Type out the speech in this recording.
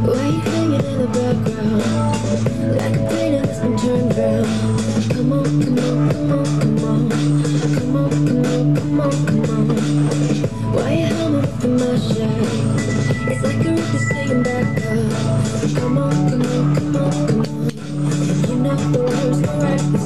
Why you hanging in the background? Like a plane that's been turned round. Come on, come on, come on, come on. Come on, come on, come on, come on. Why you humming up in my shade? It's like a roof that's saying back up. Come on, come on, come on, come on. You know the words go right.